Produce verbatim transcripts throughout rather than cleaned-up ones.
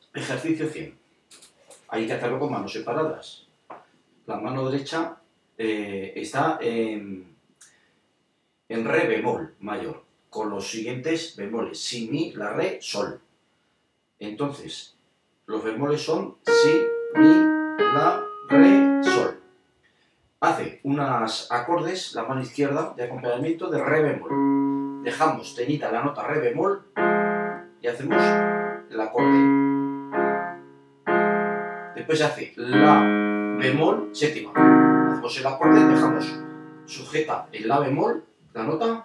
Ejercicio cien. Hay que hacerlo con manos separadas. La mano derecha eh, está en, en re bemol mayor, con los siguientes bemoles: si, mi, la, re, sol. Entonces, los bemoles son si, mi, la, re, sol. Hace unos acordes la mano izquierda de acompañamiento de re bemol. Dejamos teñida la nota re bemol y hacemos el acorde. Después se hace la bemol séptima. Hacemos el acorde, dejamos sujeta el la bemol, la nota,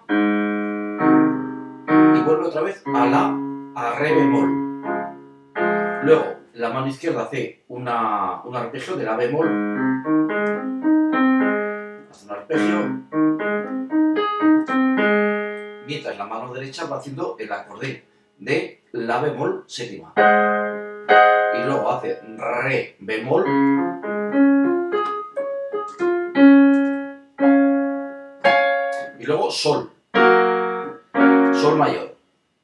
y vuelve otra vez a la a re bemol. Luego la mano izquierda hace una, un arpegio de la bemol, hace un arpegio, mientras la mano derecha va haciendo el acorde de la bemol séptima. Y luego hace re bemol y luego sol, sol mayor.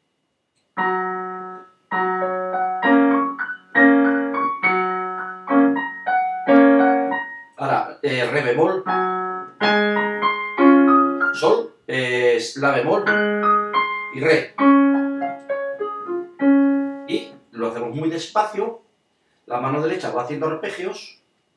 Ahora, eh, re bemol, sol, eh, la bemol y re. Y lo hacemos muy despacio. La mano derecha va haciendo arpegios.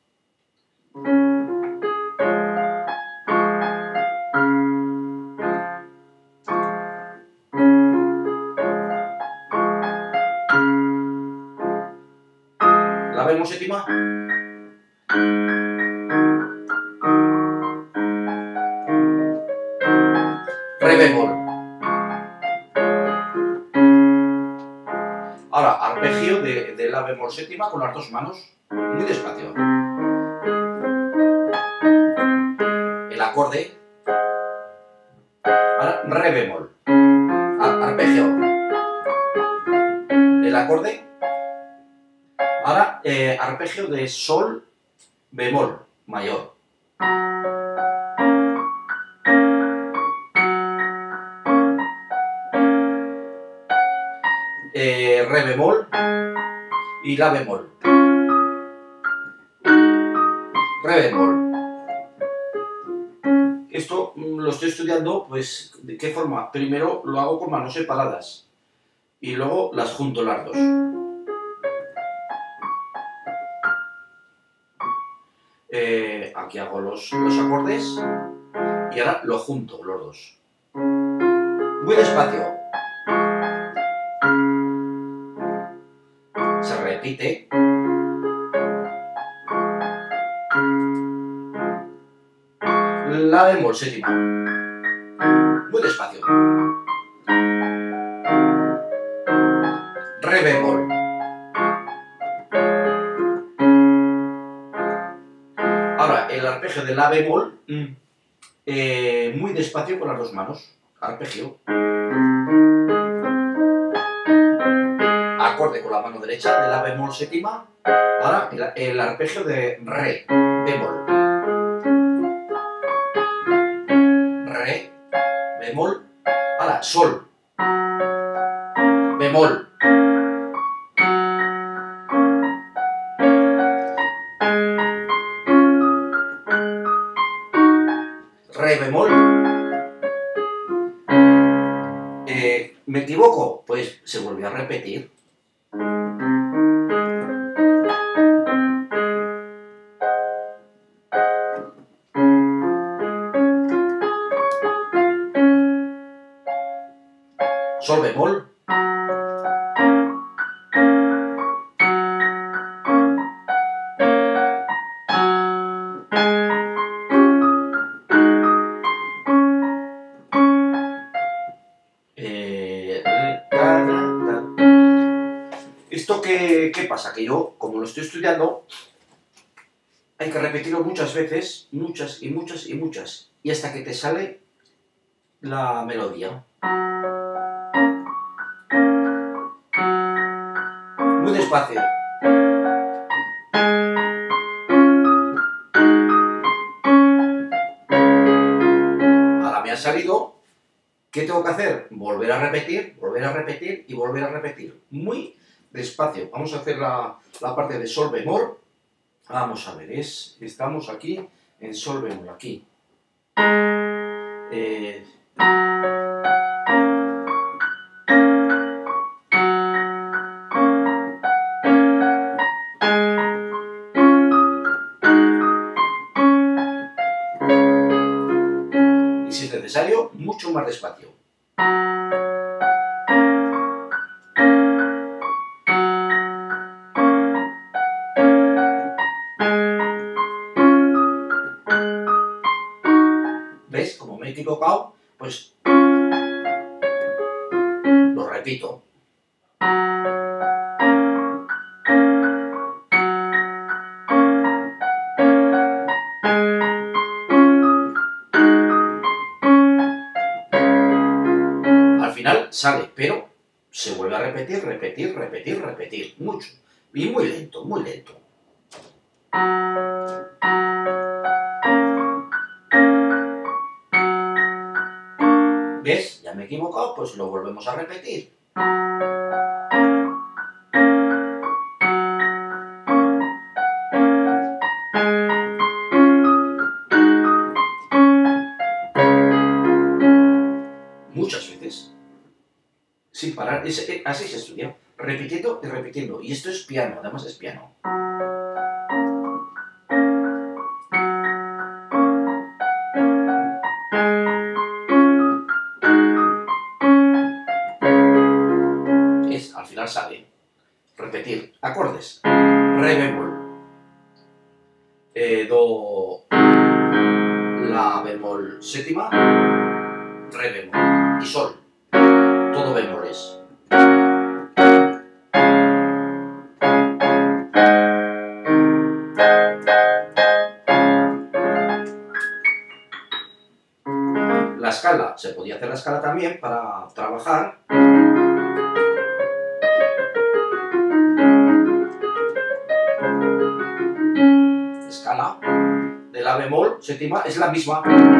La bemol séptima. Re bemol. Ahora, arpegio de, de la bemol séptima con las dos manos, muy despacio. El acorde. Ahora, re bemol. Arpegio. El acorde. Ahora, eh, arpegio de sol bemol mayor. Eh, re bemol y la bemol. Re bemol. Esto lo estoy estudiando, pues, ¿de qué forma? Primero lo hago con manos separadas y luego las junto las dos. Eh, aquí hago los, los acordes y ahora lo junto los dos. Muy despacio. Se repite. La bemol séptima. Muy despacio. Re bemol. Ahora, el arpegio de la bemol, eh, muy despacio con las dos manos. Arpegio. Acorde con la mano derecha de la bemol séptima. Ahora, el, el arpegio de re bemol. Re bemol. Ahora, sol bemol. Re bemol. Eh, ¿Me equivoco? Pues se volvió a repetir. Sol bemol. Eh, ¿Esto qué, qué pasa? Que yo, como lo estoy estudiando, hay que repetirlo muchas veces, muchas y muchas y muchas, y hasta que te sale la melodía. Muy despacio. Ahora me ha salido. ¿Qué tengo que hacer? Volver a repetir, volver a repetir y volver a repetir. Muy despacio. Vamos a hacer la, la parte de sol bemol. Vamos a ver, es, estamos aquí en sol bemol, aquí. Eh, y si es necesario, mucho más despacio. ¿Ves? Como me he equivocado, pues lo repito. Al final sale, pero se vuelve a repetir, repetir, repetir, repetir, mucho. Y muy lento, muy lento. ¿Ves? Ya me he equivocado, pues lo volvemos a repetir. Muchas veces. Sin parar. Es, es, así se estudia. Repitiendo y repitiendo. Y esto es piano, además es piano. Es, al final sale. Repetir. Acordes. Re bemol. Eh, do. La bemol séptima. Re bemol. Y sol. Todo bemoles. La escala, se podía hacer la escala también para trabajar. Escala de la bemol séptima es la misma.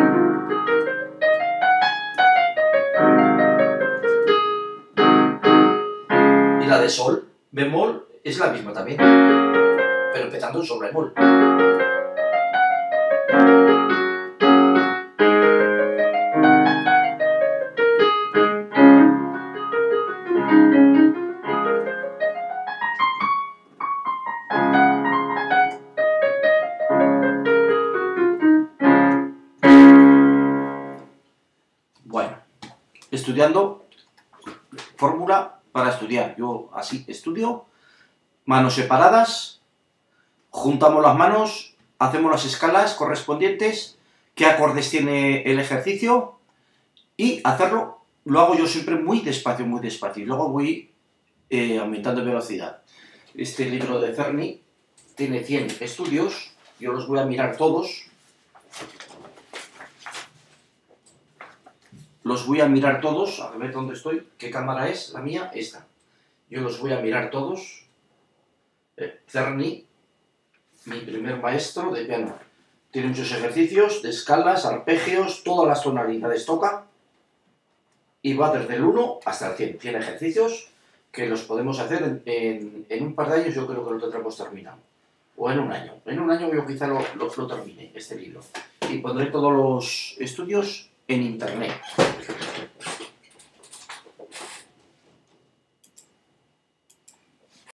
Y la de sol bemol es la misma también, pero empezando en sol bemol. Bueno, estudiando, fórmula para estudiar. Yo así estudio, manos separadas, juntamos las manos, hacemos las escalas correspondientes, qué acordes tiene el ejercicio y hacerlo, lo hago yo siempre muy despacio, muy despacio y luego voy eh, aumentando de velocidad. Este libro de Czerny tiene cien estudios, yo los voy a mirar todos. Los voy a mirar todos, a ver dónde estoy, qué cámara es, la mía, esta. Yo los voy a mirar todos. Eh, Czerny, mi primer maestro de piano. Tiene muchos ejercicios de escalas, arpegios, todas las tonalidades toca. Y va desde el uno hasta el cien. cien ejercicios que los podemos hacer en, en, en un par de años, yo creo que lo tendremos terminado. O en un año. En un año yo quizá lo, lo, lo termine, este libro. Y pondré todos los estudios en internet.